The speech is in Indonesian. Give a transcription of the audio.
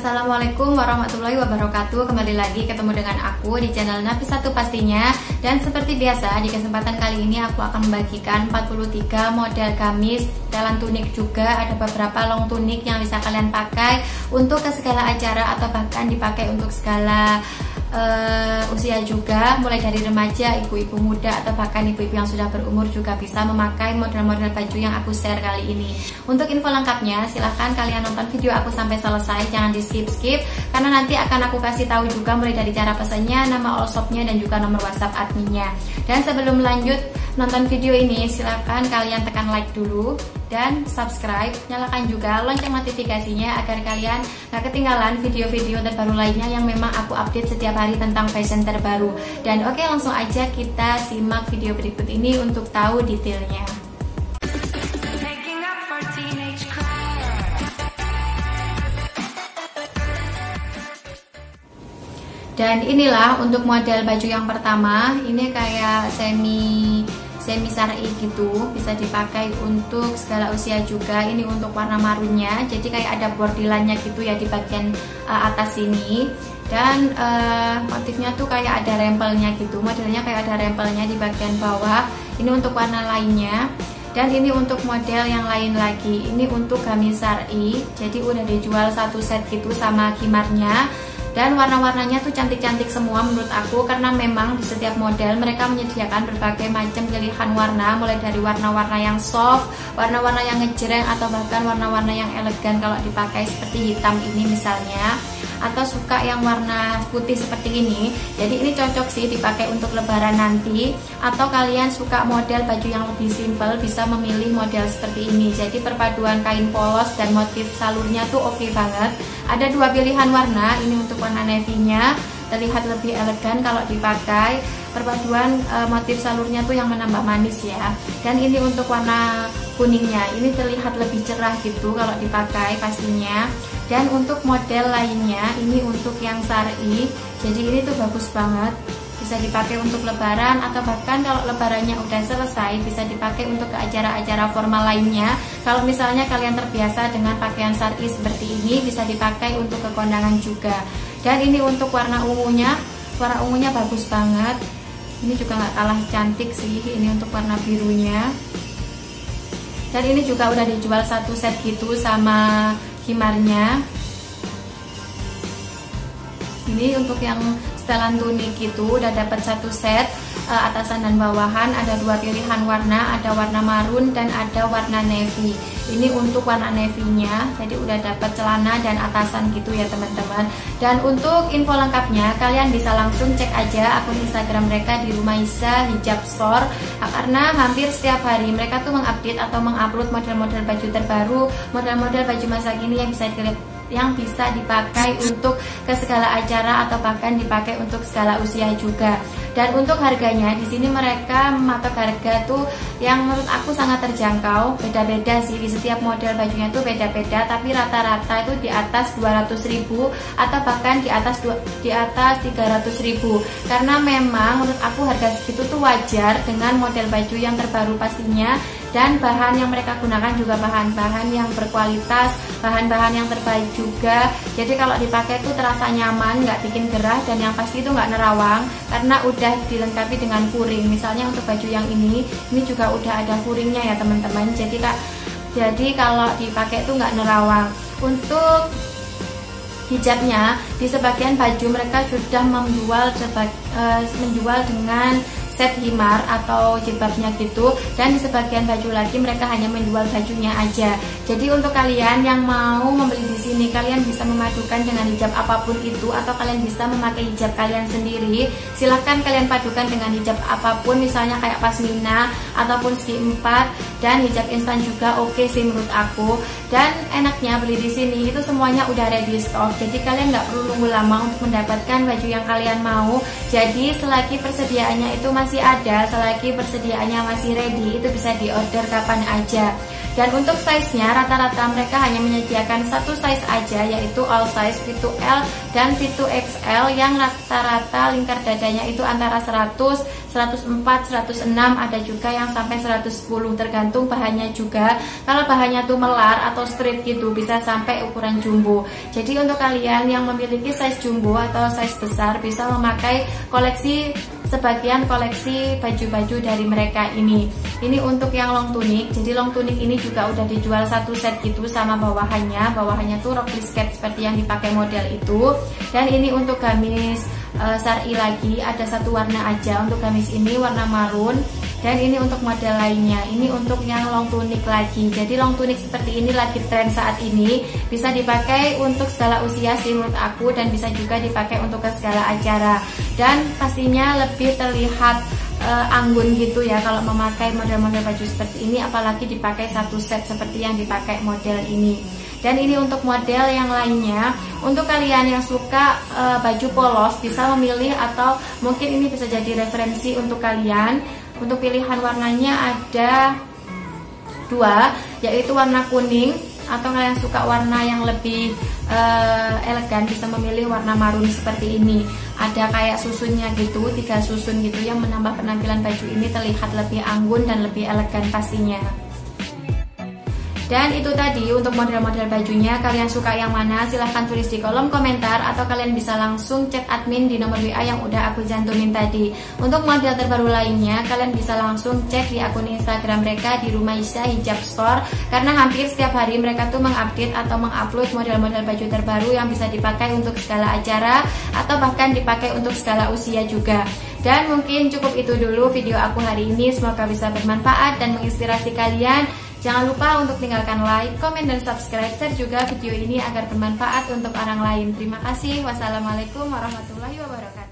Assalamualaikum warahmatullahi wabarakatuh. Kembali lagi ketemu dengan aku di channel Nafisatu pastinya. Dan seperti biasa di kesempatan kali ini aku akan membagikan 43 model gamis setelan tunik juga. Ada beberapa long tunik yang bisa kalian pakai untuk ke segala acara atau bahkan dipakai untuk segala usia juga, mulai dari remaja, ibu-ibu muda atau bahkan ibu-ibu yang sudah berumur juga bisa memakai model-model baju yang aku share kali ini. Untuk info lengkapnya silahkan kalian nonton video aku sampai selesai, jangan di skip karena nanti akan aku kasih tahu juga mulai dari cara pesannya, nama all shopnya dan juga nomor WhatsApp adminnya. Dan sebelum lanjut nonton video ini silahkan kalian tekan like dulu dan subscribe, nyalakan juga lonceng notifikasinya agar kalian gak ketinggalan video-video terbaru lainnya yang memang aku update setiap hari tentang fashion terbaru. Dan oke, langsung aja kita simak video berikut ini untuk tahu detailnya. Dan inilah untuk model baju yang pertama. Ini kayak semi syar'i gitu, bisa dipakai untuk segala usia juga. Ini untuk warna marunnya, jadi kayak ada bordilannya gitu ya di bagian atas sini. Dan motifnya tuh kayak ada rempelnya gitu, modelnya kayak ada rempelnya di bagian bawah. Ini untuk warna lainnya. Dan ini untuk model yang lain lagi, ini untuk gamis syar'i, jadi udah dijual satu set gitu sama khimarnya. Dan warna-warnanya tuh cantik-cantik semua menurut aku, karena memang di setiap model mereka menyediakan berbagai macam pilihan warna, mulai dari warna-warna yang soft, warna-warna yang ngejreng, atau bahkan warna-warna yang elegan kalau dipakai seperti hitam ini misalnya, atau suka yang warna putih seperti ini. Jadi ini cocok sih dipakai untuk lebaran nanti, atau kalian suka model baju yang lebih simple bisa memilih model seperti ini. Jadi perpaduan kain polos dan motif salurnya tuh oke banget. Ada dua pilihan warna, ini untuk warna navy-nya, terlihat lebih elegan kalau dipakai. Perpaduan motif salurnya tuh yang menambah manis ya. Dan ini untuk warna kuningnya, ini terlihat lebih cerah gitu kalau dipakai pastinya. Dan untuk model lainnya, ini untuk yang syar'i, jadi ini tuh bagus banget, bisa dipakai untuk lebaran, atau bahkan kalau lebarannya udah selesai bisa dipakai untuk ke acara-acara formal lainnya. Kalau misalnya kalian terbiasa dengan pakaian syar'i seperti ini, bisa dipakai untuk ke kondangan juga. Dan ini untuk warna ungunya bagus banget, ini juga nggak kalah cantik sih. Ini untuk warna birunya, dan ini juga udah dijual satu set gitu sama khimarnya. Ini untuk yang setelan tunik gitu udah dapat satu set, atasan dan bawahan. Ada dua pilihan warna, ada warna marun dan ada warna navy. Ini untuk warna navy-nya, jadi udah dapat celana dan atasan gitu ya teman-teman. Dan untuk info lengkapnya kalian bisa langsung cek aja akun Instagram mereka di Rumaisa Hijab Store, karena hampir setiap hari mereka tuh mengupdate atau mengupload model-model baju terbaru, model-model baju masa kini yang bisa dipakai untuk ke segala acara atau bahkan dipakai untuk segala usia juga. Dan untuk harganya di sini mereka mematok harga tuh yang menurut aku sangat terjangkau. Beda-beda sih, di setiap model bajunya tuh beda-beda, tapi rata-rata itu di atas 200.000 atau bahkan di atas 300.000. Karena memang menurut aku harga segitu tuh wajar dengan model baju yang terbaru pastinya. Dan bahan yang mereka gunakan juga bahan-bahan yang berkualitas, bahan-bahan yang terbaik juga. Jadi kalau dipakai tuh terasa nyaman, nggak bikin gerah, dan yang pasti itu nggak nerawang karena udah dilengkapi dengan furing. Misalnya untuk baju yang ini juga udah ada furingnya ya teman-teman. Jadi kalau dipakai tuh nggak nerawang. Untuk hijabnya di sebagian baju mereka sudah menjual dengan set himar atau jilbabnya gitu, dan di sebagian baju lagi mereka hanya menjual bajunya aja. Jadi untuk kalian yang mau membeli di sini, kalian bisa memadukan dengan hijab apapun itu, atau kalian bisa memakai hijab kalian sendiri. Silahkan kalian padukan dengan hijab apapun, misalnya kayak pasmina ataupun segi 4, dan hijab instan juga oke sih menurut aku. Dan enaknya beli di sini itu semuanya udah ready stock, jadi kalian nggak perlu nunggu lama untuk mendapatkan baju yang kalian mau. Jadi selagi persediaannya itu masih ada, selagi persediaannya masih ready, itu bisa diorder kapan aja. Dan untuk size-nya rata-rata mereka hanya menyediakan satu size aja, yaitu all size V2L dan V2XL yang rata-rata lingkar dadanya itu antara 100, 104, 106, ada juga yang sampai 110 tergantung bahannya juga. Kalau bahannya tuh melar atau straight gitu bisa sampai ukuran jumbo. Jadi untuk kalian yang memiliki size jumbo atau size besar bisa memakai sebagian koleksi baju-baju dari mereka ini. Ini untuk yang long tunic. Jadi long tunic ini juga udah dijual satu set gitu sama bawahannya. Bawahannya tuh rok skirt seperti yang dipakai model itu. Dan ini untuk gamis syar'i lagi, ada satu warna aja untuk gamis ini, warna marun. Dan ini untuk model lainnya, ini untuk yang long tunic lagi. Jadi long tunic seperti ini lagi tren saat ini, bisa dipakai untuk segala usia sih menurut aku, dan bisa juga dipakai untuk ke segala acara. Dan pastinya lebih terlihat anggun gitu ya kalau memakai model-model baju seperti ini, apalagi dipakai satu set seperti yang dipakai model ini. Dan ini untuk model yang lainnya, untuk kalian yang suka baju polos bisa memilih, atau mungkin ini bisa jadi referensi untuk kalian. Untuk pilihan warnanya ada dua, yaitu warna kuning, atau kalian suka warna yang lebih elegan bisa memilih warna marun seperti ini. Ada kayak susunnya gitu, 3 susun gitu yang menambah penampilan baju ini terlihat lebih anggun dan lebih elegan pastinya. Dan itu tadi untuk model-model bajunya. Kalian suka yang mana? Silahkan tulis di kolom komentar, atau kalian bisa langsung chat admin di nomor WA yang udah aku cantumin tadi. Untuk model terbaru lainnya, kalian bisa langsung cek di akun Instagram mereka di Rumaisya Hijab Store, karena hampir setiap hari mereka tuh mengupdate atau mengupload model-model baju terbaru yang bisa dipakai untuk segala acara atau bahkan dipakai untuk segala usia juga. Dan mungkin cukup itu dulu video aku hari ini. Semoga bisa bermanfaat dan menginspirasi kalian. Jangan lupa untuk tinggalkan like, komen, dan subscribe, share juga video ini agar bermanfaat untuk orang lain. Terima kasih. Wassalamualaikum warahmatullahi wabarakatuh.